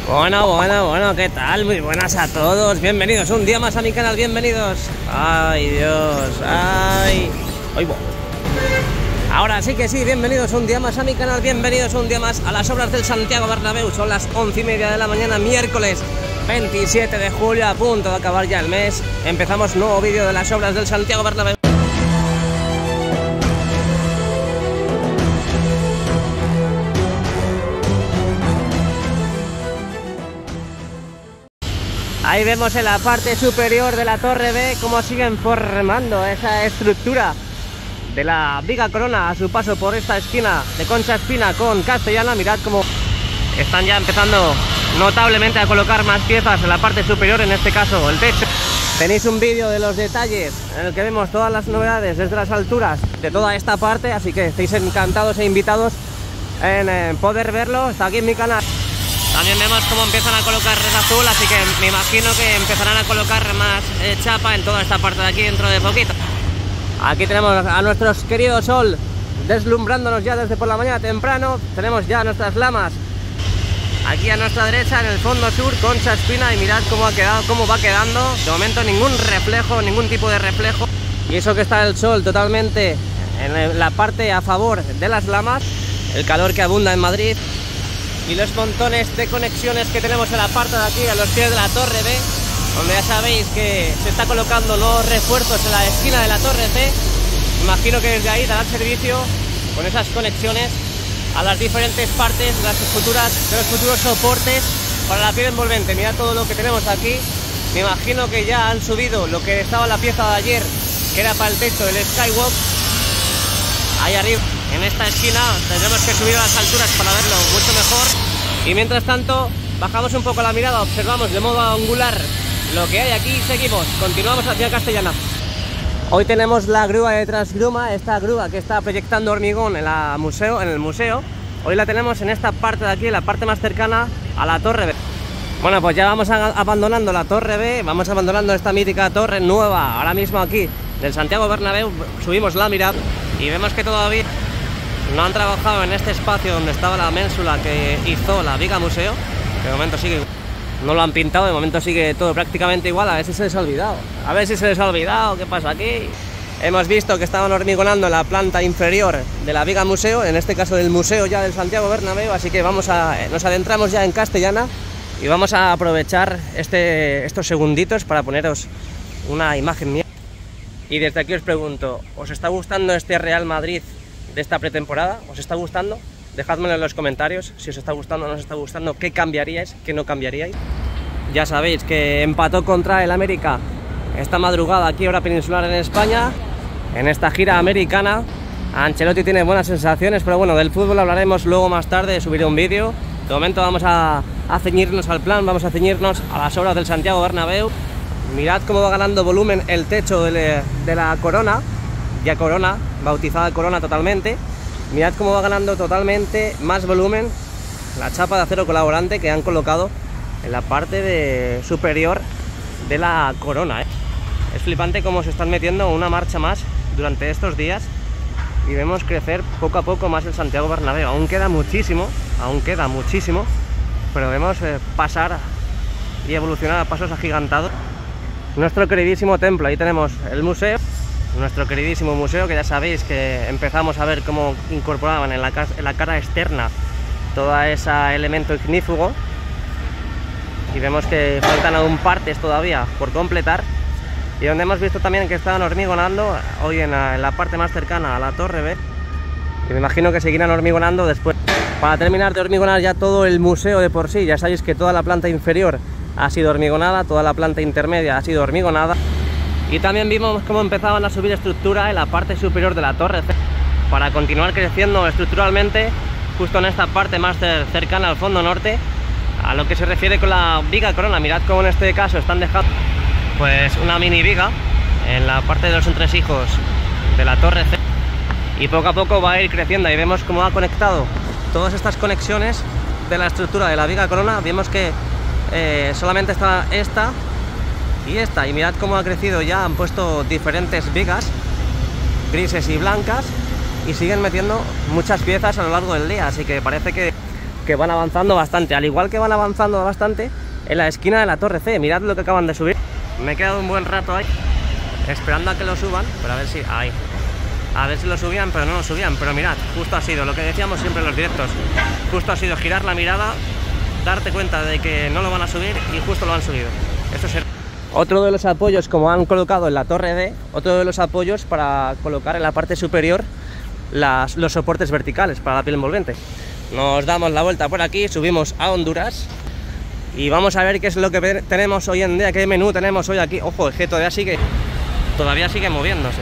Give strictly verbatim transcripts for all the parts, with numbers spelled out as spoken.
Bueno, bueno, bueno, ¿qué tal? Muy buenas a todos, bienvenidos un día más a mi canal, bienvenidos. Ay, Dios, ay. Oigo. Ahora sí que sí, bienvenidos un día más a mi canal, bienvenidos un día más a las obras del Santiago Bernabéu. Son las once y media de la mañana, miércoles veintisiete de julio, a punto de acabar ya el mes. Empezamos nuevo vídeo de las obras del Santiago Bernabéu. Ahí vemos en la parte superior de la Torre B cómo siguen formando esa estructura de la viga corona a su paso por esta esquina de Concha Espina con Castellana. Mirad cómo están ya empezando notablemente a colocar más piezas en la parte superior, en este caso el techo. Tenéis un vídeo de los detalles en el que vemos todas las novedades desde las alturas de toda esta parte, así que estáis encantados e invitados en, en poder verlo. Está aquí en mi canal. También vemos cómo empiezan a colocar red azul, así que me imagino que empezarán a colocar más eh, chapa en toda esta parte de aquí dentro de poquito. Aquí tenemos a nuestros queridos sol deslumbrándonos ya desde por la mañana temprano. Tenemos ya nuestras lamas aquí a nuestra derecha en el fondo sur, Concha Espina, y mirad cómo ha quedado, cómo va quedando. De momento ningún reflejo, ningún tipo de reflejo. Y eso que está el sol totalmente en la parte a favor de las lamas, el calor que abunda en Madrid. Y los montones de conexiones que tenemos en la parte de aquí, a los pies de la Torre B, donde ya sabéis que se está colocando los refuerzos en la esquina de la Torre C. Imagino que desde ahí darán servicio con esas conexiones a las diferentes partes de, las futuras, de los futuros soportes para la piel envolvente. Mirad todo lo que tenemos aquí. Me imagino que ya han subido lo que estaba en la pieza de ayer, que era para el techo del Skywalk. Ahí arriba, en esta esquina, tendremos que subir a las alturas para verlo mucho mejor. Y mientras tanto, bajamos un poco la mirada, observamos de modo angular lo que hay aquí y seguimos, continuamos hacia Castellana. Hoy tenemos la grúa de Transgruma, esta grúa que está proyectando hormigón en, la museo, en el museo. Hoy la tenemos en esta parte de aquí, la parte más cercana a la Torre B. Bueno, pues ya vamos a, abandonando la Torre B, vamos abandonando esta mítica torre nueva, ahora mismo aquí, del Santiago Bernabéu. Subimos la mirada y vemos que todavía no han trabajado en este espacio donde estaba la ménsula que hizo la viga museo, que de momento sigue, no lo han pintado, de momento sigue todo prácticamente igual. A ver si se les ha olvidado, a ver si se les ha olvidado qué pasa aquí. Hemos visto que estaban hormigonando en la planta inferior de la viga museo, en este caso del museo ya del Santiago Bernabéu, así que vamos a, nos adentramos ya en Castellana y vamos a aprovechar este, estos segunditos para poneros una imagen mía. Y desde aquí os pregunto, ¿os está gustando este Real Madrid de esta pretemporada? ¿Os está gustando? Dejádmelo en los comentarios, si os está gustando o no os está gustando, qué cambiaríais, qué no cambiaríais. Ya sabéis que empató contra el América esta madrugada aquí, hora peninsular en España, en esta gira americana. Ancelotti tiene buenas sensaciones, pero bueno, del fútbol hablaremos luego más tarde, subiré un vídeo. De momento vamos a, a ceñirnos al plan, vamos a ceñirnos a las obras del Santiago Bernabéu. Mirad cómo va ganando volumen el techo de, de la Corona, ya Corona, bautizada Corona totalmente. Mirad cómo va ganando totalmente más volumen la chapa de acero colaborante que han colocado en la parte de superior de la Corona, ¿eh? Es flipante cómo se están metiendo una marcha más durante estos días y vemos crecer poco a poco más el Santiago Bernabéu. Aún queda muchísimo, aún queda muchísimo, pero vemos eh, pasar y evolucionar a pasos agigantados nuestro queridísimo templo. Ahí tenemos el museo, nuestro queridísimo museo, que ya sabéis que empezamos a ver cómo incorporaban en la, en la cara externa todo ese elemento ignífugo, y vemos que faltan aún partes todavía por completar, y donde hemos visto también que estaban hormigonando hoy en la, en la parte más cercana a la Torre B, y me imagino que seguirán hormigonando después para terminar de hormigonar ya todo el museo de por sí. Ya sabéis que toda la planta inferior ha sido hormigonada, toda la planta intermedia ha sido hormigonada. Y también vimos cómo empezaban a subir estructura en la parte superior de la Torre C para continuar creciendo estructuralmente justo en esta parte más cercana al fondo norte, a lo que se refiere con la viga corona. Mirad cómo en este caso están dejando pues una mini viga en la parte de los entresijos de la Torre C, y poco a poco va a ir creciendo. Y vemos cómo ha conectado todas estas conexiones de la estructura de la viga corona. Vemos que eh, solamente está esta y esta, y mirad cómo ha crecido. Ya han puesto diferentes vigas grises y blancas y siguen metiendo muchas piezas a lo largo del día, así que parece que que van avanzando bastante, al igual que van avanzando bastante en la esquina de la Torre C. Mirad lo que acaban de subir. Me he quedado un buen rato ahí esperando a que lo suban, pero a ver si... ahí. A ver si lo subían, pero no lo subían. Pero mirad, justo ha sido lo que decíamos siempre en los directos. Justo ha sido girar la mirada, darte cuenta de que no lo van a subir y justo lo han subido. Esto es el... Otro de los apoyos, como han colocado en la Torre D, otro de los apoyos para colocar en la parte superior las, los soportes verticales para la piel envolvente. Nos damos la vuelta por aquí, subimos a Honduras y vamos a ver qué es lo que tenemos hoy en día, qué menú tenemos hoy aquí. Ojo, es que todavía sigue, todavía sigue moviéndose.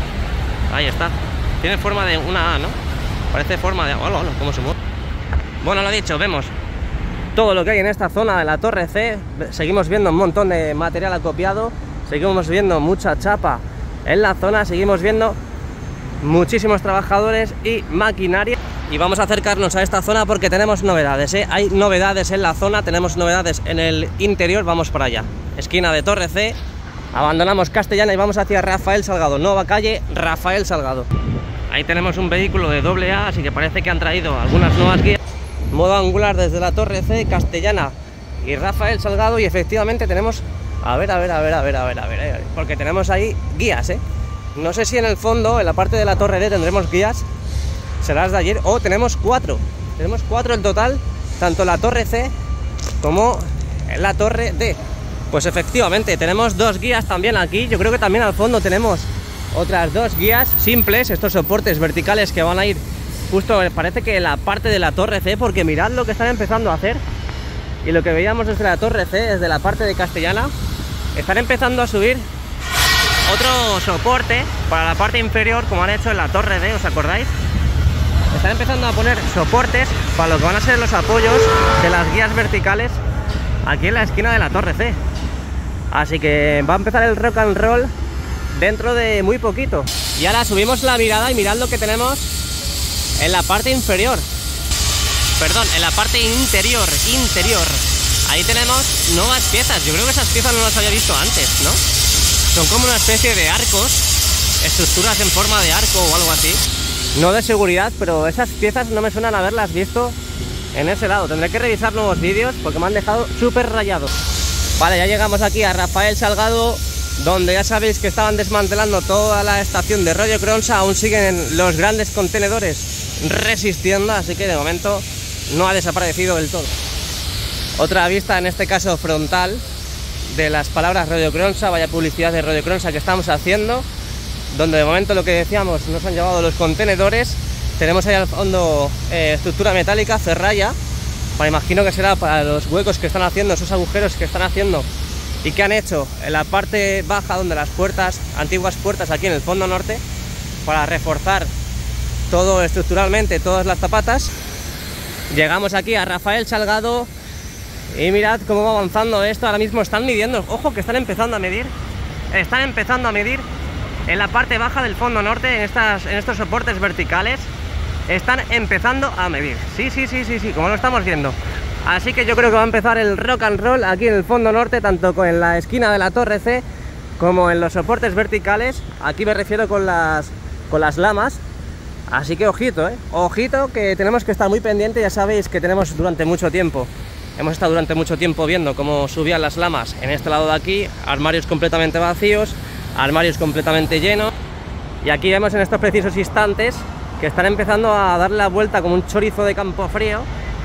Ahí está. Tiene forma de una A, ¿no? Parece forma de... ¡Hola, hola! ¿Cómo se mueve? Bueno, lo dicho, vemos todo lo que hay en esta zona de la Torre C. Seguimos viendo un montón de material acopiado. Seguimos viendo mucha chapa en la zona. Seguimos viendo muchísimos trabajadores y maquinaria. Y vamos a acercarnos a esta zona porque tenemos novedades, ¿eh? Hay novedades en la zona, tenemos novedades en el interior. Vamos para allá. Esquina de Torre C. Abandonamos Castellana y vamos hacia Rafael Salgado. Nueva calle Rafael Salgado. Ahí tenemos un vehículo de doble A, así que parece que han traído algunas nuevas guías. Modo angular desde la Torre C, Castellana y Rafael Salgado. Y efectivamente tenemos... A ver, a ver, a ver, a ver, a ver, a ver, a ver. Porque tenemos ahí guías, ¿eh? No sé si en el fondo, en la parte de la Torre D, tendremos guías. Será las de ayer. O oh, tenemos cuatro. Tenemos cuatro en total, tanto la Torre C como la Torre D. Pues efectivamente, tenemos dos guías también aquí. Yo creo que también al fondo tenemos otras dos guías simples, estos soportes verticales que van a ir justo, parece que en la parte de la Torre C, porque mirad lo que están empezando a hacer. Y lo que veíamos desde la Torre C, desde la parte de Castellana, están empezando a subir otro soporte para la parte inferior, como han hecho en la Torre D, ¿os acordáis? Están empezando a poner soportes para lo que van a ser los apoyos de las guías verticales aquí en la esquina de la Torre C. Así que va a empezar el rock and roll dentro de muy poquito. Y ahora subimos la mirada y mirad lo que tenemos en la parte inferior. Perdón, en la parte interior, interior. Ahí tenemos nuevas piezas. Yo creo que esas piezas no las había visto antes, ¿no? Son como una especie de arcos, estructuras en forma de arco o algo así. No de seguridad, pero esas piezas no me suenan haberlas visto en ese lado. Tendré que revisar nuevos vídeos porque me han dejado súper rayados. Vale, ya llegamos aquí a Rafael Salgado, donde ya sabéis que estaban desmantelando toda la estación de Radio Cronsa. Aún siguen los grandes contenedores resistiendo, así que de momento no ha desaparecido del todo. Otra vista, en este caso frontal, de las palabras Radio Cronsa, vaya publicidad de Radio Cronsa que estamos haciendo, donde de momento lo que decíamos, nos han llevado los contenedores. Tenemos ahí al fondo eh, estructura metálica, ferralla, para, imagino que será para los huecos que están haciendo, esos agujeros que están haciendo y que han hecho en la parte baja, donde las puertas, antiguas puertas aquí en el fondo norte, para reforzar todo estructuralmente, todas las zapatas. Llegamos aquí a Rafael Salgado y mirad cómo va avanzando esto. Ahora mismo están midiendo, ojo que están empezando a medir, están empezando a medir en la parte baja del fondo norte, en, estas, en estos soportes verticales. Están empezando a medir, sí, sí, sí, sí, sí, como lo estamos viendo. Así que yo creo que va a empezar el rock and roll aquí en el fondo norte, tanto en la esquina de la Torre C como en los soportes verticales. Aquí me refiero con las, con las lamas. Así que ojito, eh, ojito, que tenemos que estar muy pendientes. Ya sabéis que tenemos durante mucho tiempo, hemos estado durante mucho tiempo viendo cómo subían las lamas en este lado de aquí, armarios completamente vacíos, armarios completamente llenos. Y aquí vemos en estos precisos instantes que están empezando a darle la vuelta como un chorizo de campo frío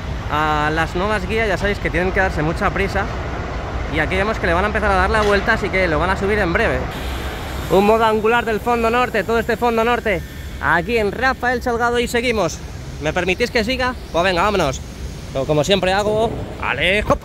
a las nuevas guías. Ya sabéis que tienen que darse mucha prisa, y aquí vemos que le van a empezar a dar la vuelta, así que lo van a subir en breve. Un modo angular del fondo norte, todo este fondo norte aquí en Rafael Salgado, y seguimos. ¿Me permitís que siga? Pues venga, vámonos. Como siempre hago, ¡ale, hop!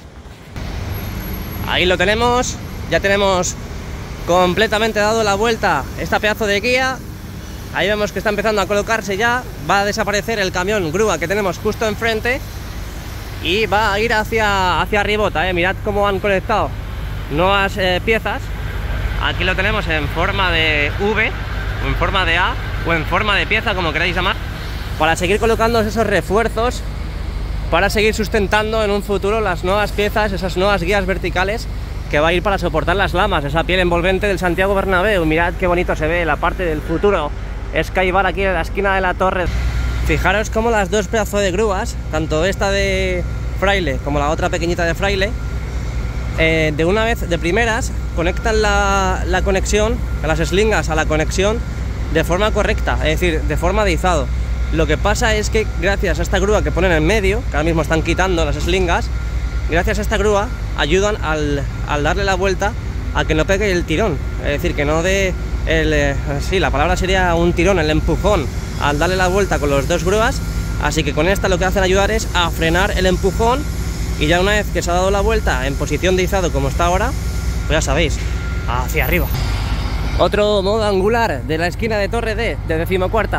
Ahí lo tenemos, ya tenemos completamente dado la vuelta esta pedazo de guía. Ahí vemos que está empezando a colocarse ya. Va a desaparecer el camión grúa que tenemos justo enfrente y va a ir hacia, hacia Ribota, ¿eh? Mirad cómo han conectado nuevas eh, piezas. Aquí lo tenemos en forma de V, o en forma de A, o en forma de pieza, como queráis llamar, para seguir colocando esos refuerzos, para seguir sustentando en un futuro las nuevas piezas, esas nuevas guías verticales que va a ir para soportar las lamas, esa piel envolvente del Santiago Bernabéu. Mirad qué bonito se ve la parte del futuro Skybar aquí en la esquina de la Torre. Fijaros cómo las dos pedazos de grúas, tanto esta de Fraile como la otra pequeñita de Fraile, eh, de una vez, de primeras, conectan la, la conexión, las eslingas a la conexión de forma correcta, es decir, de forma de izado. Lo que pasa es que gracias a esta grúa que ponen en medio, que ahora mismo están quitando las eslingas, gracias a esta grúa ayudan al, al darle la vuelta a que no pegue el tirón, es decir, que no dé el, eh, sí, la palabra sería un tirón, el empujón, al darle la vuelta con las dos grúas. Así que con esta lo que hacen ayudar es a frenar el empujón, y ya una vez que se ha dado la vuelta en posición de izado como está ahora, pues ya sabéis, hacia arriba. Otro modo angular de la esquina de Torre D, de decimocuarta,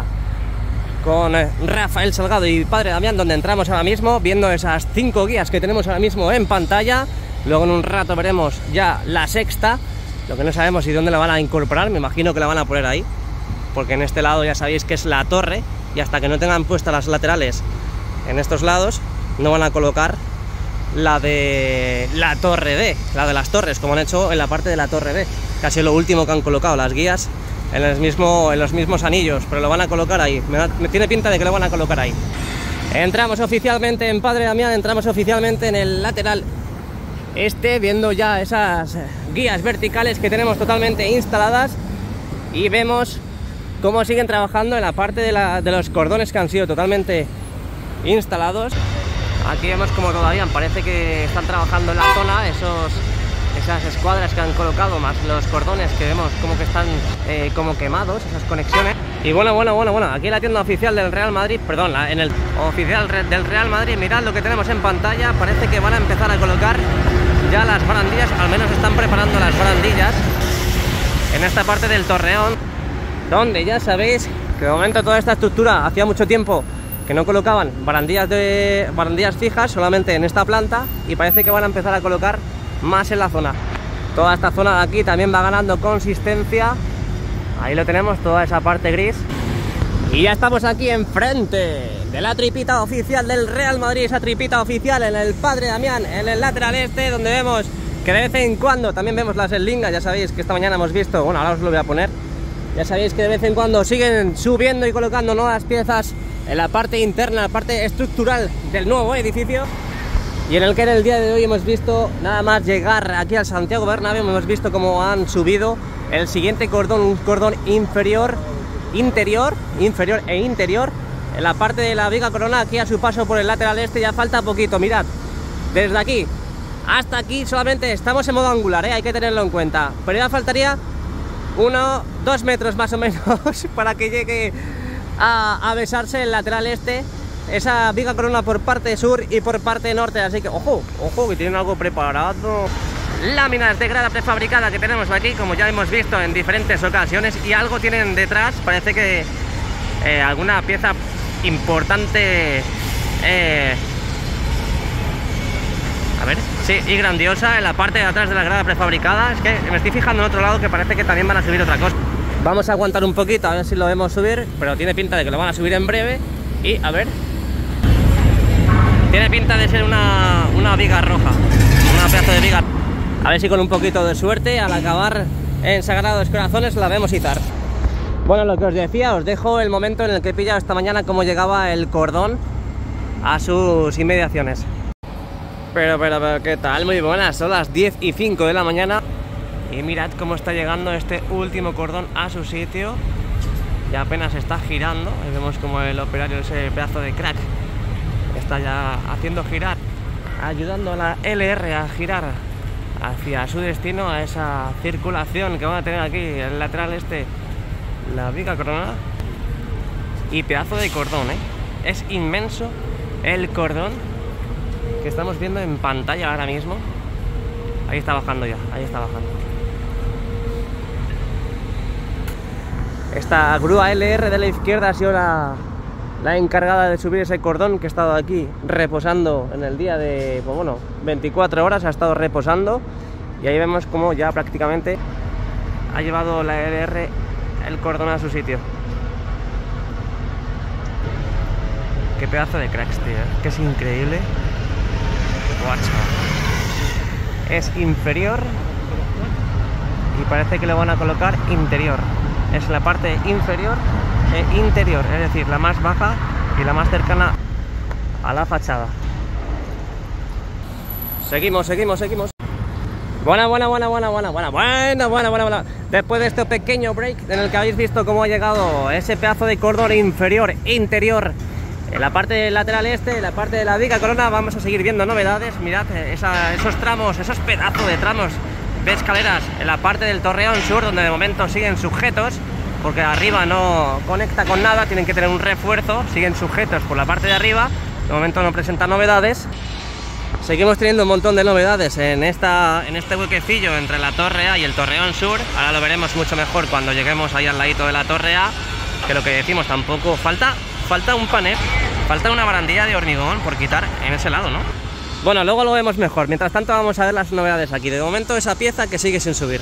con eh, Rafael Salgado y Padre Damián, donde entramos ahora mismo, viendo esas cinco guías que tenemos ahora mismo en pantalla. Luego en un rato veremos ya la sexta, lo que no sabemos y dónde la van a incorporar, me imagino que la van a poner ahí, porque en este lado ya sabéis que es la torre, y hasta que no tengan puestas las laterales en estos lados, no van a colocar la de la Torre D, la de las torres, como han hecho en la parte de la Torre D, casi lo último que han colocado, las guías en, el mismo, en los mismos anillos, pero lo van a colocar ahí, me, da, me tiene pinta de que lo van a colocar ahí. Entramos oficialmente en Padre Damián, entramos oficialmente en el lateral este, viendo ya esas guías verticales que tenemos totalmente instaladas, y vemos cómo siguen trabajando en la parte de, la, de los cordones que han sido totalmente instalados. Aquí vemos como todavía parece que están trabajando en la zona esos, esas escuadras que han colocado, más los cordones que vemos como que están eh, como quemados, esas conexiones. Y bueno, bueno, bueno, bueno, aquí en la tienda oficial del Real Madrid, perdón, la, en el oficial del Real Madrid, mirad lo que tenemos en pantalla, parece que van a empezar a colocar ya las barandillas, al menos están preparando las barandillas en esta parte del torreón, donde ya sabéis que de momento toda esta estructura hacía mucho tiempo que no colocaban barandillas, de, barandillas fijas, solamente en esta planta, y parece que van a empezar a colocar más en la zona. Toda esta zona de aquí también va ganando consistencia, ahí lo tenemos, toda esa parte gris. Y ya estamos aquí enfrente de la tripita oficial del Real Madrid, esa tripita oficial en el Padre Damián, en el lateral este, donde vemos que de vez en cuando también vemos las eslingas. Ya sabéis que esta mañana hemos visto, bueno, ahora os lo voy a poner, ya sabéis que de vez en cuando siguen subiendo y colocando nuevas piezas en la parte interna, la parte estructural del nuevo edificio, y en el que en el día de hoy hemos visto, nada más llegar aquí al Santiago Bernabéu, hemos visto cómo han subido el siguiente cordón, un cordón inferior, interior, inferior e interior, en la parte de la viga corona, aquí a su paso por el lateral este. Ya falta poquito, mirad, desde aquí hasta aquí solamente estamos en modo angular, ¿eh? Hay que tenerlo en cuenta, pero ya faltaría uno, dos metros más o menos para que llegue a, a besarse el lateral este, esa viga corona por parte sur y por parte norte. Así que ojo, ojo, que tienen algo preparado. Láminas de grada prefabricada que tenemos aquí, como ya hemos visto en diferentes ocasiones, y algo tienen detrás, parece que eh, alguna pieza importante, eh, a ver, sí, y grandiosa en la parte de atrás de la grada prefabricada. Es que me estoy fijando en otro lado que parece que también van a subir otra cosa. Vamos a aguantar un poquito a ver si lo vemos subir, pero tiene pinta de que lo van a subir en breve. Y a ver, tiene pinta de ser una, una viga roja, una pedazo de viga. A ver si con un poquito de suerte al acabar en Sagrados Corazones la vemos izar. Bueno, lo que os decía, os dejo el momento en el que he pillado esta mañana cómo llegaba el cordón a sus inmediaciones. Pero, pero, pero, ¿qué tal? Muy buenas, son las diez y cinco de la mañana y mirad cómo está llegando este último cordón a su sitio. Ya apenas está girando, y vemos como el operario, ese pedazo de crack, está ya haciendo girar, ayudando a la L R a girar hacia su destino, a esa circulación que van a tener aquí, el lateral este, la viga corona. Y pedazo de cordón, ¿eh? Es inmenso el cordón que estamos viendo en pantalla ahora mismo. Ahí está bajando ya, ahí está bajando. Esta grúa L R de la izquierda ha sido la, la encargada de subir ese cordón que ha estado aquí reposando en el día de, pues bueno, veinticuatro horas ha estado reposando, y ahí vemos como ya prácticamente ha llevado la L R el cordón a su sitio. Qué pedazo de cracks, tío, que es increíble. Guacho. Es inferior y parece que lo van a colocar interior. Es la parte inferior e interior, es decir, la más baja y la más cercana a la fachada. Seguimos, seguimos, seguimos. Buena, buena, buena, buena, buena, buena, buena, buena, buena, buena. Después de este pequeño break en el que habéis visto cómo ha llegado ese pedazo de cordón inferior, interior, en la parte lateral este, en la parte de la viga corona, vamos a seguir viendo novedades. Mirad esa, esos tramos, esos pedazos de tramos de escaleras en la parte del torreón sur, donde de momento siguen sujetos, porque arriba no conecta con nada, tienen que tener un refuerzo, siguen sujetos por la parte de arriba, de momento no presentan novedades. Seguimos teniendo un montón de novedades en, esta, en este huequecillo entre la torre A y el torreón sur. Ahora lo veremos mucho mejor cuando lleguemos ahí al ladito de la torre A, que lo que decimos, tampoco falta, falta un panel, falta una barandilla de hormigón por quitar en ese lado, ¿no? Bueno, luego lo vemos mejor. Mientras tanto vamos a ver las novedades aquí. De momento esa pieza que sigue sin subir.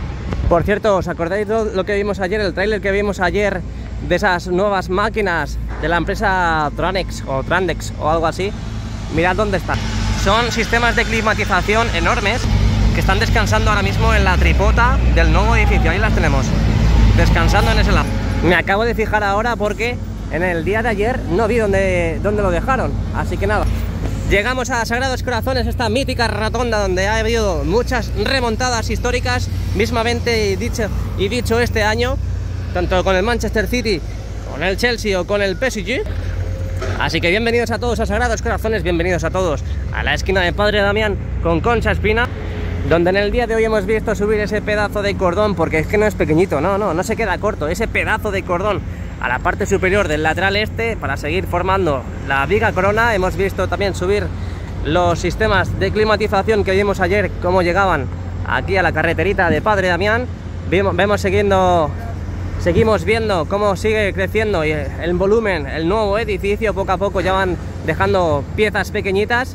Por cierto, ¿os acordáis de lo que vimos ayer? El tráiler que vimos ayer de esas nuevas máquinas de la empresa Tranex o Trandex o algo así. Mirad dónde están. Son sistemas de climatización enormes que están descansando ahora mismo en la tripota del nuevo edificio. Ahí las tenemos, descansando en ese lado. Me acabo de fijar ahora porque en el día de ayer no vi dónde, dónde lo dejaron. Así que nada. Llegamos a Sagrados Corazones, esta mítica rotonda donde ha habido muchas remontadas históricas, mismamente dicho, y dicho este año, tanto con el Manchester City, con el Chelsea o con el P S G. Así que bienvenidos a todos a Sagrados Corazones, bienvenidos a todos a la esquina de Padre Damián con Concha Espina, donde en el día de hoy hemos visto subir ese pedazo de cordón, porque es que no es pequeñito, no, no, no se queda corto, ese pedazo de cordón a la parte superior del lateral este para seguir formando la viga corona. Hemos visto también subir los sistemas de climatización que vimos ayer, cómo llegaban aquí a la carreterita de Padre Damián. Vemos, vemos siguiendo, seguimos viendo cómo sigue creciendo el volumen, el nuevo edificio. Poco a poco ya van dejando piezas pequeñitas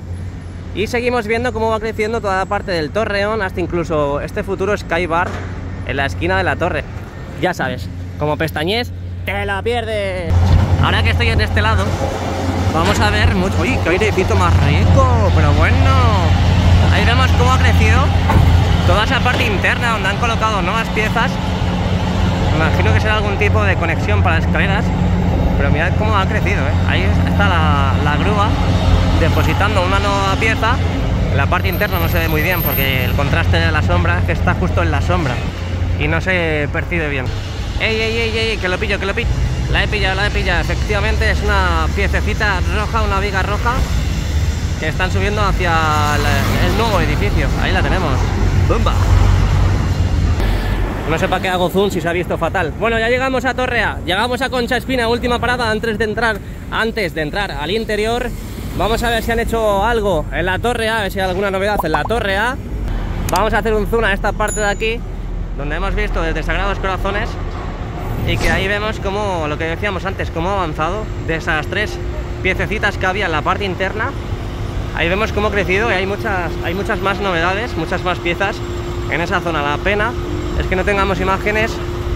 y seguimos viendo cómo va creciendo toda la parte del torreón, hasta incluso este futuro Sky Bar en la esquina de la torre. Ya sabes, como pestañez te la pierdes. Ahora que estoy en este lado, vamos a ver mucho. Uy, qué airecito más rico, pero bueno. Ahí vemos cómo ha crecido toda esa parte interna donde han colocado nuevas piezas. Me imagino que será algún tipo de conexión para las escaleras, pero mirad cómo ha crecido, ¿eh? Ahí está la, la grúa depositando una nueva pieza. En la parte interna no se ve muy bien porque el contraste de la sombra es que está justo en la sombra y no se percibe bien. ¡Ey, ey, ey, ey! Que lo pillo, que lo pillo. La he pillado, la he pillado. Efectivamente es una piececita roja, una viga roja que están subiendo hacia el, el nuevo edificio. Ahí la tenemos. ¡Bumba! No sé para qué hago zoom si se ha visto fatal. Bueno, ya llegamos a Torre A, llegamos a Concha Espina, última parada antes de entrar, antes de entrar al interior. Vamos a ver si han hecho algo en la Torre A, a ver si hay alguna novedad en la Torre A. Vamos a hacer un zoom a esta parte de aquí, donde hemos visto desde Sagrados Corazones, y que ahí vemos como, lo que decíamos antes, cómo ha avanzado de esas tres piececitas que había en la parte interna. Ahí vemos cómo ha crecido y hay muchas, hay muchas más novedades, muchas más piezas en esa zona. La pena es que no tengamos imágenes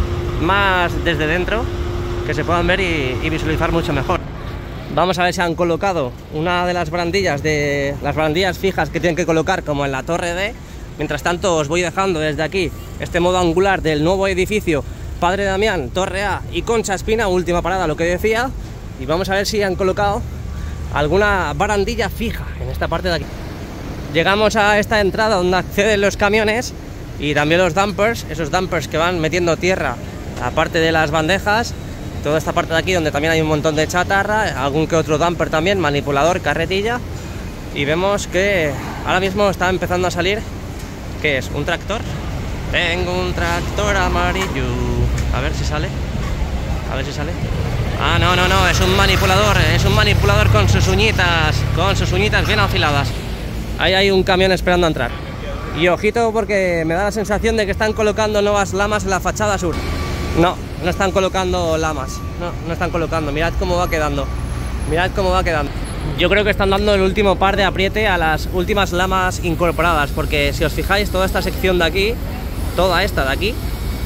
más desde dentro que se puedan ver y, y visualizar mucho mejor. Vamos a ver si han colocado una de las barandillas, de las barandillas fijas que tienen que colocar como en la torre D. Mientras tanto os voy dejando desde aquí este modo angular del nuevo edificio Padre Damián, Torre A y Concha Espina, última parada, lo que decía. Y vamos a ver si han colocado alguna barandilla fija en esta parte de aquí. Llegamos a esta entrada donde acceden los camiones y también los dumpers, esos dumpers que van metiendo tierra aparte de las bandejas. Toda esta parte de aquí donde también hay un montón de chatarra, algún que otro dumper también, manipulador, carretilla. Y vemos que ahora mismo está empezando a salir, ¿qué es? ¿Un tractor? Tengo un tractor amarillo. A ver si sale. A ver si sale. Ah, no, no, no, es un manipulador. Es un manipulador con sus uñitas. Con sus uñitas bien afiladas. Ahí hay un camión esperando a entrar. Y ojito porque me da la sensación de que están colocando nuevas lamas en la fachada sur. No, no están colocando lamas. No, no están colocando. Mirad cómo va quedando. Mirad cómo va quedando. Yo creo que están dando el último par de apriete a las últimas lamas incorporadas. Porque si os fijáis, toda esta sección de aquí, toda esta de aquí,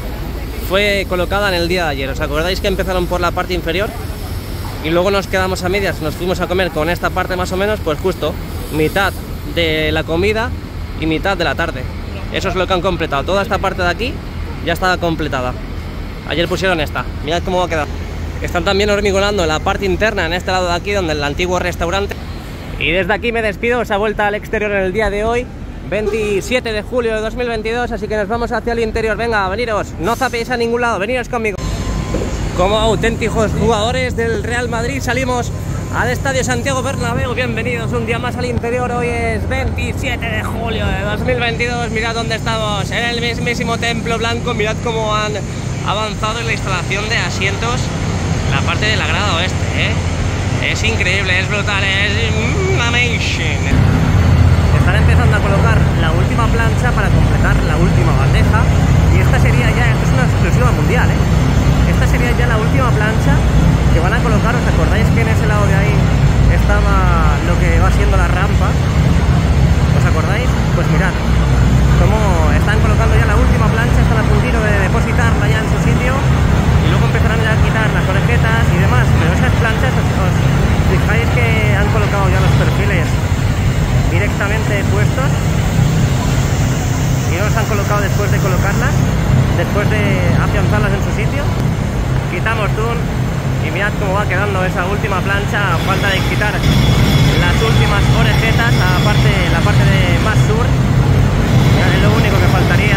fue colocada en el día de ayer. ¿Os acordáis que empezaron por la parte inferior? Y luego nos quedamos a medias, nos fuimos a comer con esta parte más o menos, pues justo mitad de la comida y mitad de la tarde. Eso es lo que han completado. Toda esta parte de aquí ya estaba completada. Ayer pusieron esta. Mirad cómo va a quedar. Están también hormigonando en la parte interna, en este lado de aquí, donde el antiguo restaurante. Y desde aquí me despido, esa vuelta al exterior en el día de hoy, veintisiete de julio de dos mil veintidós, así que nos vamos hacia el interior. Venga, veniros, no zapéis a ningún lado, veniros conmigo. Como auténticos jugadores del Real Madrid salimos al Estadio Santiago Bernabéu. Bienvenidos un día más al interior. Hoy es veintisiete de julio de dos mil veintidós. Mirad dónde estamos, en el mismísimo Templo Blanco. Mirad cómo han avanzado en la instalación de asientos, la parte de la grada oeste, ¿eh? Es increíble, es brutal, es amazing. Están empezando a colocar la última plancha para completar la última bandeja. Y esta sería ya, esto es una exclusiva mundial, ¿eh? Esta sería ya la última plancha que van a colocar. ¿Os acordáis que en ese lado de ahí estaba lo que va siendo la rampa? ¿Os acordáis? Pues mirad cómo están colocando ya la última plancha, están a puntito de depositarla ya en su sitio y luego empezarán ya a quitar las orejetas y demás. Pero esas planchas, os, os fijáis que han colocado ya los perfiles directamente puestos y no los han colocado después de colocarlas, después de afianzarlas en su sitio. Quitamos tun y mirad cómo va quedando esa última plancha, a falta de quitar las últimas orejetas, aparte la parte de más sur. Mirad, es lo único que faltaría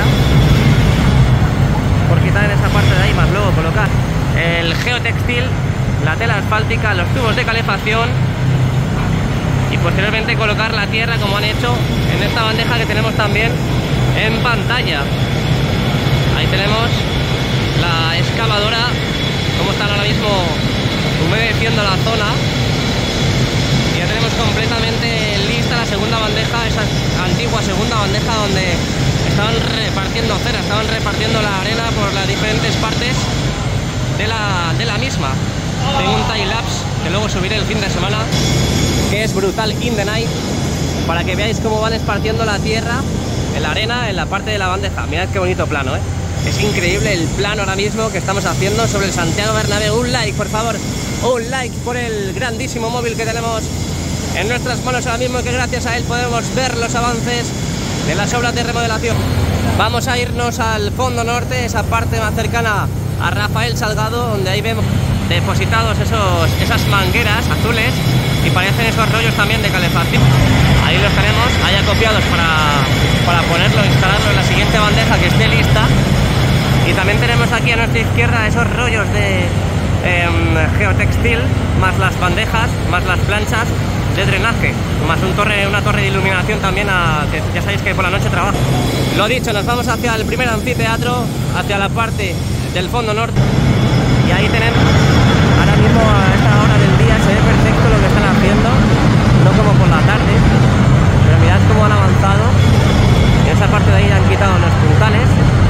por quitar en esa parte de ahí, más luego colocar el geotextil, la tela asfáltica, los tubos de calefacción y posteriormente colocar la tierra, como han hecho en esta bandeja que tenemos también en pantalla. Ahí tenemos la excavadora, como están ahora mismo humedeciendo la zona. Y ya tenemos completamente lista la segunda bandeja, esa antigua segunda bandeja donde estaban repartiendo cera, estaban repartiendo la arena por las diferentes partes de la, de la misma. Tengo un time-lapse que luego subiré el fin de semana, que es brutal in the night, para que veáis cómo van esparciendo la tierra en la arena en la parte de la bandeja. Mirad qué bonito plano, ¿eh? Es increíble el plano ahora mismo que estamos haciendo sobre el Santiago Bernabéu. Un like, por favor, un like por el grandísimo móvil que tenemos en nuestras manos ahora mismo, que gracias a él podemos ver los avances de las obras de remodelación. Vamos a irnos al fondo norte, esa parte más cercana a Rafael Salgado, donde ahí vemos depositados esos, esas mangueras azules y parecen esos rollos también de calefacción. Ahí los tenemos, ahí acopiados para, para ponerlo, instalarlo en la siguiente bandeja que esté lista. Y también tenemos aquí a nuestra izquierda esos rollos de eh, geotextil, más las bandejas, más las planchas de drenaje, más un torre, una torre de iluminación también, a, que ya sabéis que por la noche trabaja. Lo dicho, nos vamos hacia el primer anfiteatro, hacia la parte del fondo norte. Y ahí tenemos, ahora mismo a esta hora del día se ve perfecto lo que están haciendo, no como por la tarde, pero mirad cómo han avanzado. En esa parte de ahí han quitado los puntales.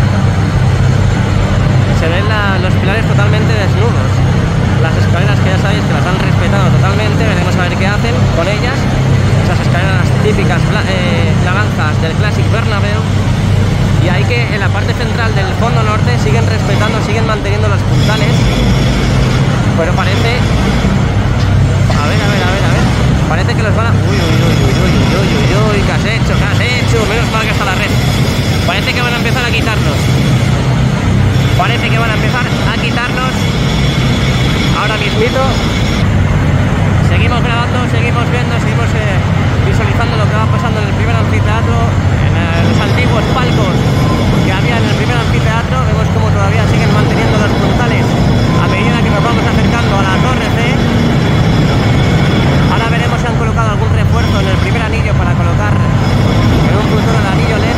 Se ven la, los pilares totalmente desnudos. Las escaleras, que ya sabéis que las han respetado totalmente, veremos a ver qué hacen con ellas. Esas escaleras típicas eh, naranjas del Classic Bernabéu. Y hay que en la parte central del fondo norte siguen respetando, siguen manteniendo los puntales. Pero parece... A ver, a ver, a ver, a ver. Parece que los van a... Uy, uy, uy, uy, uy, uy, uy, uy, ¿qué has hecho? ¿Qué has hecho? Menos mal que está la red. Parece que van a empezar a quitarnos. Parece que van a empezar a quitarnos ahora mismito. Seguimos grabando, seguimos viendo, seguimos eh, visualizando lo que va pasando en el primer anfiteatro, en eh, los antiguos palcos que había en el primer anfiteatro. Vemos como todavía siguen manteniendo los puntales a medida que nos vamos acercando a la torre C. Ahora veremos si han colocado algún refuerzo en el primer anillo para colocar en un futuro el anillo L E D.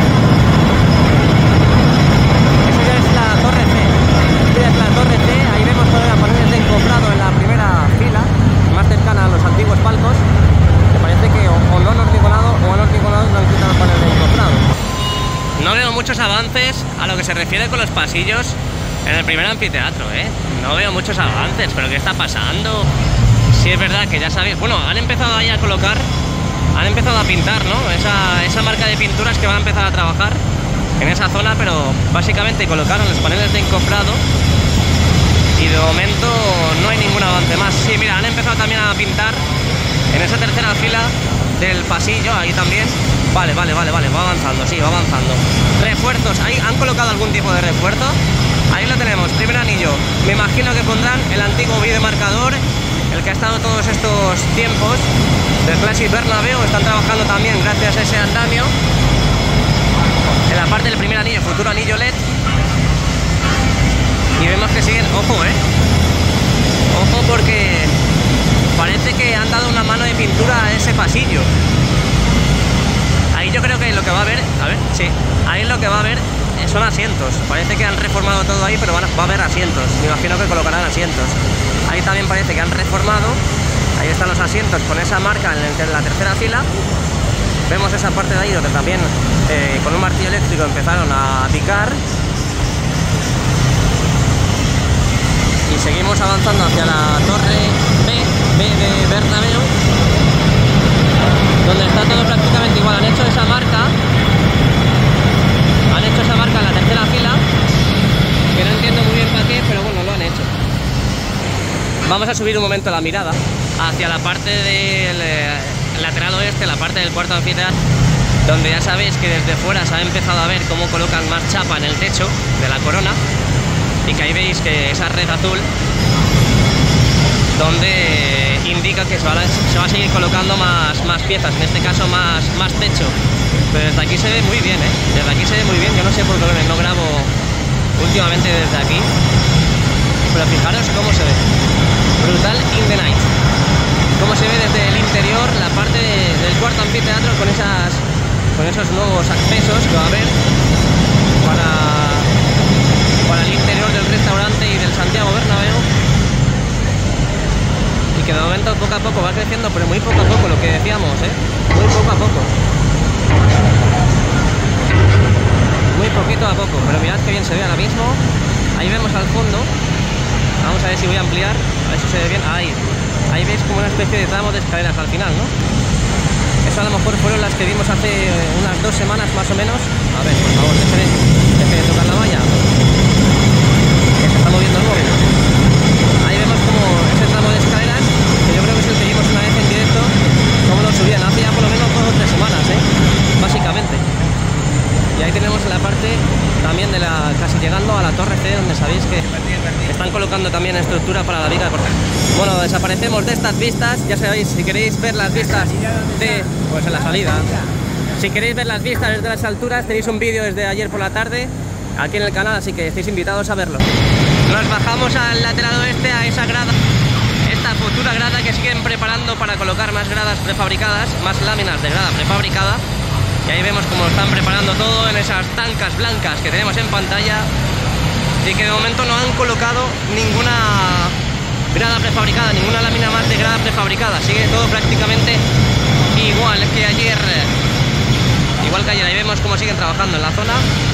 Eso ya es la torre C. Esta es la torre C. Ahí vemos todavía paneles de encofrado en la primera fila, más cercana a los antiguos palcos, que parece que o, o no han hormigonado o han hormigonado y no han quitado el panel de encofrado. No veo muchos avances a lo que se refiere con los pasillos en el primer anfiteatro, ¿eh? No veo muchos avances, pero ¿qué está pasando? Sí, es verdad que ya sabéis, bueno, han empezado ahí a colocar, han empezado a pintar, ¿no? Esa, esa marca de pinturas que van a empezar a trabajar en esa zona, pero básicamente colocaron los paneles de encofrado y de momento no hay ningún avance más. Sí, mira, han empezado también a pintar en esa tercera fila del pasillo, ahí también. Vale, vale, vale, vale, va avanzando, sí, va avanzando. Refuerzos, ¿ahí han colocado algún tipo de refuerzo? Ahí lo tenemos, primer anillo. Me imagino que pondrán el antiguo videomarcador, el que ha estado todos estos tiempos del Classic Bernabéu. Están trabajando también gracias a ese andamio en la parte del primer anillo, futuro anillo L E D. Y vemos que siguen, ojo, eh ojo, porque parece que han dado una mano de pintura a ese pasillo. Ahí yo creo que lo que va a haber, a ver, sí, ahí lo que va a haber son asientos. Parece que han reformado todo ahí, pero van a, va a haber asientos. Me imagino que colocarán asientos. Ahí también parece que han reformado. Ahí están los asientos con esa marca en, el, en la tercera fila. Vemos esa parte de ahí donde también eh, con un martillo eléctrico empezaron a picar. Y seguimos avanzando hacia la torre B, B de Bernabéu, donde está todo prácticamente igual. Han hecho esa marca, han hecho esa marca en la tercera fila, que no entiendo muy bien para qué, pero bueno, lo han hecho. Vamos a subir un momento la mirada hacia la parte del eh, lateral oeste, la parte del cuarto anfiteatro, donde ya sabéis que desde fuera se ha empezado a ver cómo colocan más chapa en el techo de la corona, y que ahí veis que esa red azul donde indica que se va a, se va a seguir colocando más, más piezas, en este caso más, más techo. Pero desde aquí se ve muy bien, ¿eh? Desde aquí se ve muy bien. Yo no sé por qué no grabo últimamente desde aquí, pero fijaros cómo se ve. Brutal in the night. Cómo se ve desde el interior la parte de, del cuarto anfiteatro con, esas, con esos nuevos accesos que va a haber para, para el interior del restaurante y del Santiago Bernabéu. Y que de momento poco a poco va creciendo, pero muy poco a poco, lo que decíamos, ¿eh? Muy poco a poco. Muy poquito a poco, pero mirad que bien se ve ahora mismo. Ahí vemos al fondo. Vamos a ver si voy a ampliar, a ver si se ve bien. Ahí, ahí veis como una especie de tramo de escaleras al final, ¿no? Eso a lo mejor fueron las que vimos hace unas dos semanas más o menos. A ver, por favor, deje de, deje de tocar la valla. Que se está moviendo el móvil. Ahí vemos como ese tramo de escaleras, que yo creo que es el que vimos una vez en directo, como lo subían hace ya por lo menos dos o tres semanas, ¿eh? Básicamente. Y ahí tenemos la parte también de la, casi llegando a la torre C, donde sabéis que están colocando también estructura para la viga de portal. Bueno, desaparecemos de estas vistas. Ya sabéis, si queréis ver las vistas de, pues en la salida, si queréis ver las vistas desde las alturas, tenéis un vídeo desde ayer por la tarde aquí en el canal, así que estáis invitados a verlo. Nos bajamos al lateral oeste, a esa grada, esta futura grada que siguen preparando para colocar más gradas prefabricadas, más láminas de grada prefabricada. Y ahí vemos cómo están preparando todo en esas tancas blancas que tenemos en pantalla, y que de momento no han colocado ninguna grada prefabricada, ninguna lámina más de grada prefabricada. Sigue todo prácticamente igual que ayer. Igual que ayer, ahí vemos cómo siguen trabajando en la zona.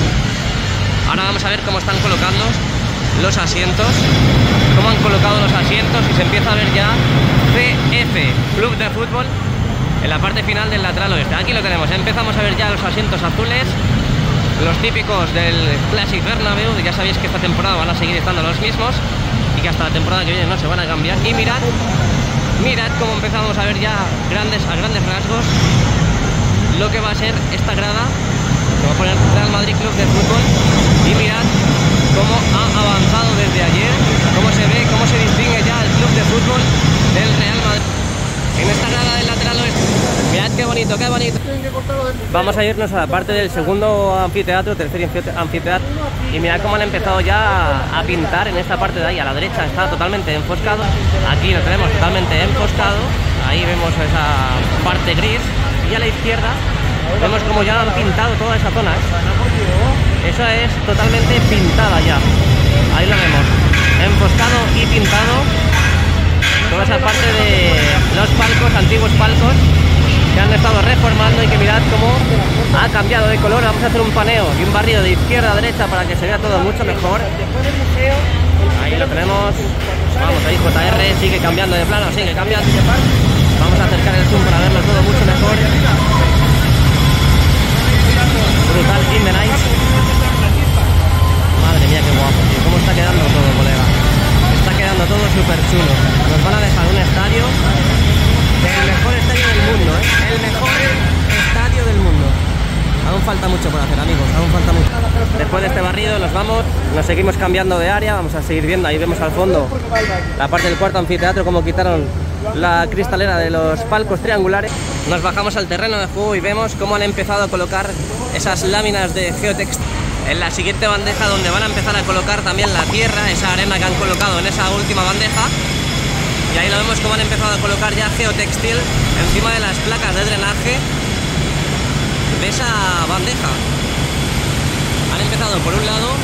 Ahora vamos a ver cómo están colocando los asientos, cómo han colocado los asientos, y se empieza a ver ya C F, Club de Fútbol, en la parte final del lateral oeste. Aquí lo tenemos, empezamos a ver ya los asientos azules, los típicos del Classic Bernabéu. Ya sabéis que esta temporada van a seguir estando los mismos y que hasta la temporada que viene no se van a cambiar. Y mirad, mirad cómo empezamos a ver ya grandes, a grandes rasgos lo que va a ser esta grada, que va a poner Real Madrid Club de Fútbol. Y mirad cómo ha avanzado desde ayer, cómo se ve, cómo se distingue ya el Club de Fútbol del Real Madrid en esta grada del lateral oeste. Mirad qué bonito, qué bonito. Vamos a irnos a la parte del segundo anfiteatro, tercer anfiteatro, y mirad cómo han empezado ya a pintar en esta parte de ahí. A la derecha está totalmente enfoscado, aquí lo tenemos totalmente enfoscado. Ahí vemos esa parte gris, y a la izquierda vemos como ya han pintado toda esa zona, ¿eh? Eso es totalmente pintada ya. Ahí lo vemos, enfoscado y pintado. Toda esa parte de los palcos, antiguos palcos, que han estado reformando, y que mirad cómo ha cambiado de color. Vamos a hacer un paneo y un barrido de izquierda a derecha para que se vea todo mucho mejor. Ahí lo tenemos. Vamos, ahí J R sigue cambiando de plano, sigue cambiando. Vamos a acercar el zoom para verlo todo mucho mejor. Brutal in the night. Madre mía, qué guapo, tío. Cómo está quedando todo, colega. Está quedando todo súper chulo. Nos van a dejar un estadio, el mejor estadio del mundo, ¿eh? El mejor estadio del mundo. aún falta mucho por hacer, amigos, aún falta mucho. Después de este barrido nos vamos, nos seguimos cambiando de área, vamos a seguir viendo, ahí vemos al fondo la parte del cuarto anfiteatro, como quitaron la cristalera de los palcos triangulares. Nos bajamos al terreno de juego y vemos cómo han empezado a colocar esas láminas de geotext en la siguiente bandeja, donde van a empezar a colocar también la tierra, esa arena que han colocado en esa última bandeja. Y ahí lo vemos cómo han empezado a colocar ya geotextil encima de las placas de drenaje de esa bandeja. Han empezado por un lado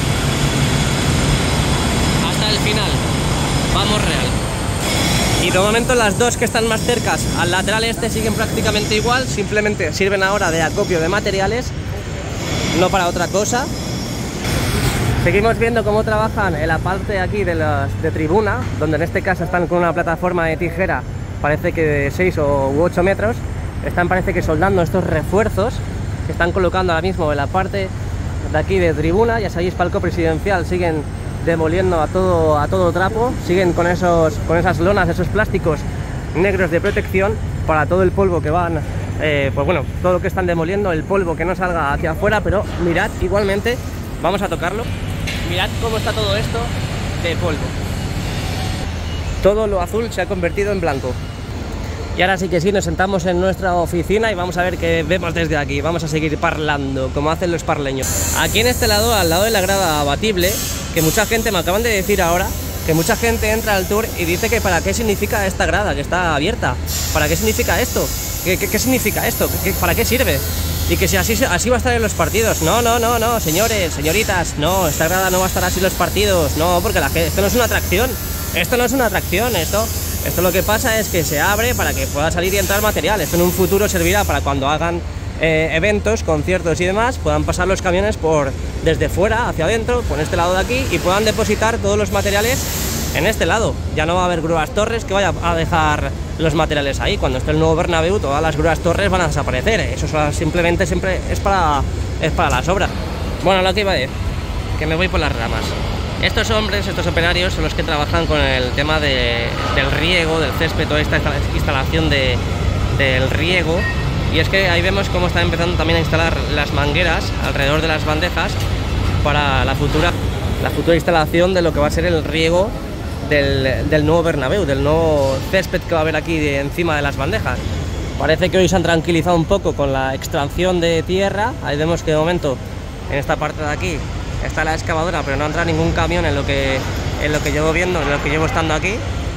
hasta el final. Vamos real. Y de momento las dos que están más cercas al lateral este siguen prácticamente igual, simplemente sirven ahora de acopio de materiales, no para otra cosa. Seguimos viendo cómo trabajan en la parte aquí de, las, de tribuna, donde en este caso están con una plataforma de tijera, parece que de seis o ocho metros. Están, parece que soldando estos refuerzos que están colocando ahora mismo en la parte de aquí de tribuna. Ya sabéis, palco presidencial, siguen demoliendo a todo, a todo trapo, siguen con, esos, con esas lonas, esos plásticos negros de protección para todo el polvo que van, eh, pues bueno, todo lo que están demoliendo, el polvo que no salga hacia afuera. Pero mirad, igualmente, vamos a tocarlo. Mirad cómo está todo esto de polvo. Todo lo azul se ha convertido en blanco. Y ahora sí que sí, nos sentamos en nuestra oficina y vamos a ver qué vemos desde aquí. Vamos a seguir parlando, como hacen los parleños. Aquí en este lado, al lado de la grada abatible, que mucha gente, me acaban de decir ahora, que mucha gente entra al tour y dice que para qué significa esta grada, que está abierta. ¿Para qué significa esto? ¿Qué, qué, qué significa esto? ¿Qué, ¿Para qué sirve? Y que si así, así va a estar en los partidos. No, no, no, no, señores, señoritas, no, esta grada no va a estar así en los partidos. No, porque la, esto no es una atracción. Esto no es una atracción, esto... Esto lo que pasa es que se abre para que pueda salir y entrar material. Esto en un futuro servirá para cuando hagan eh, eventos, conciertos y demás, puedan pasar los camiones por desde fuera hacia adentro, por este lado de aquí, y puedan depositar todos los materiales en este lado. Ya no va a haber grúas torres que vaya a dejar los materiales ahí. Cuando esté el nuevo Bernabéu, todas las grúas torres van a desaparecer. Eso simplemente siempre es para, es para las obras. Bueno, lo que iba a decir, que me voy por las ramas. Estos hombres, estos operarios, son los que trabajan con el tema de, del riego, del césped, toda esta instalación de, del riego. Y es que ahí vemos cómo están empezando también a instalar las mangueras alrededor de las bandejas para la futura, la futura instalación de lo que va a ser el riego del, del nuevo Bernabéu, del nuevo césped que va a haber aquí de, encima de las bandejas. Parece que hoy se han tranquilizado un poco con la extracción de tierra. Ahí vemos que de momento, en esta parte de aquí, está la excavadora, pero no entra ningún camión en lo que en lo que llevo viendo, en lo que llevo estando aquí.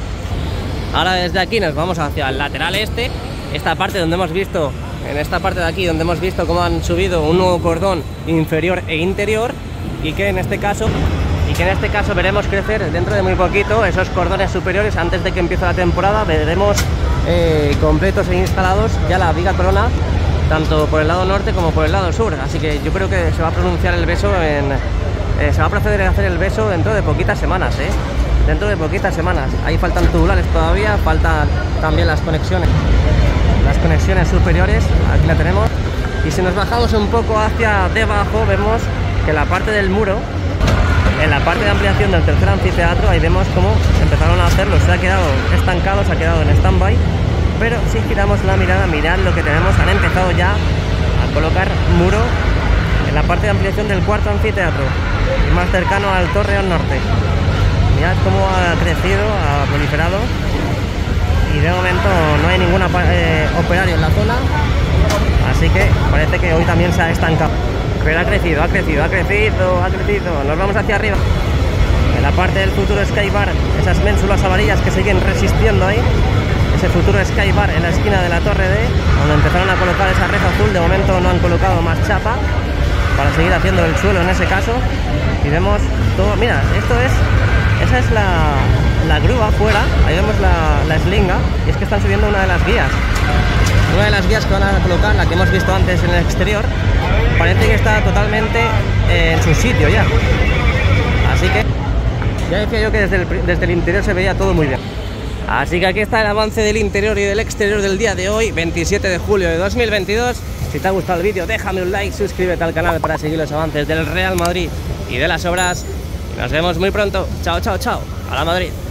Ahora desde aquí nos vamos hacia el lateral este, esta parte donde hemos visto, en esta parte de aquí donde hemos visto cómo han subido un nuevo cordón inferior e interior, y que en este caso y que en este caso veremos crecer dentro de muy poquito esos cordones superiores. Antes de que empiece la temporada veremos eh, completos e instalados ya la viga corona, tanto por el lado norte como por el lado sur. Así que yo creo que se va a pronunciar el beso en... Eh, se va a proceder a hacer el beso dentro de poquitas semanas, ¿eh? Dentro de poquitas semanas. Ahí faltan tubulares todavía, faltan también las conexiones. Las conexiones superiores, aquí la tenemos. Y si nos bajamos un poco hacia debajo, vemos que la parte del muro, en la parte de ampliación del tercer anfiteatro, ahí vemos cómo empezaron a hacerlo. Se ha quedado estancado, se ha quedado en stand-by. Pero si giramos la mirada, mirad lo que tenemos. Han empezado ya a colocar muro en la parte de ampliación del cuarto anfiteatro, y más cercano al Torreón Norte. Mirad cómo ha crecido, ha proliferado, y de momento no hay ningún eh, operario en la zona, así que parece que hoy también se ha estancado. Pero ha crecido, ha crecido, ha crecido, ha crecido. Nos vamos hacia arriba. En la parte del futuro Skybar, esas ménsulas amarillas que siguen resistiendo ahí. Ese futuro Skybar en la esquina de la Torre D, donde empezaron a colocar esa red azul. De momento no han colocado más chapa para seguir haciendo el suelo en ese caso. Y vemos todo, mira, esto es, esa es la, la grúa fuera, ahí vemos la, la eslinga, y es que están subiendo una de las guías. Una de las guías que van a colocar, la que hemos visto antes en el exterior, parece que está totalmente eh, en su sitio ya. Así que ya decía yo que desde el, desde el interior se veía todo muy bien. Así que aquí está el avance del interior y del exterior del día de hoy, veintisiete de julio de dos mil veintidós. Si te ha gustado el vídeo, déjame un like, suscríbete al canal para seguir los avances del Real Madrid y de las obras. Y nos vemos muy pronto. Chao, chao, chao. A la Madrid.